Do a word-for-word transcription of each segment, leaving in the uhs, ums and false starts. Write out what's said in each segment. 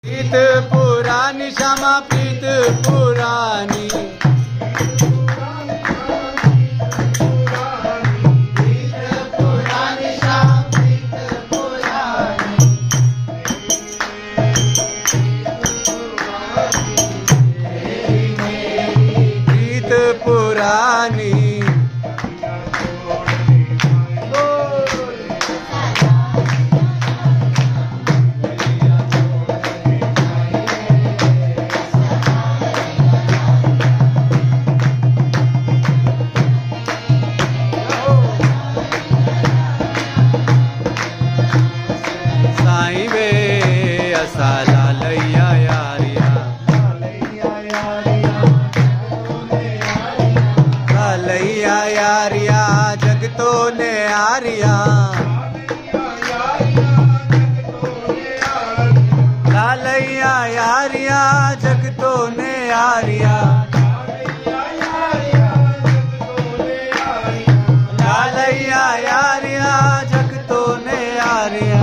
प्रीत पुरानी श्यामा प्रीत पुरानी पुरानी साईं वे असा लालैया यारिया लालैया यारिया जगतो ने आरिया लालैया यारिया जगतो ने आरिया लालैया यारिया जगतो ने आरिया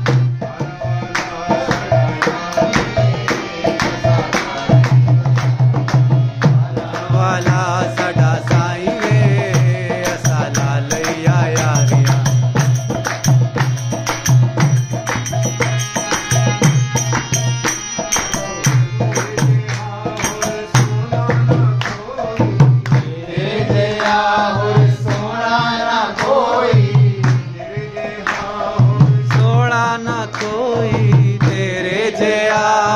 वाला सदा साईं वे असा लालैया यारिया सोना ना कोई तेरे जया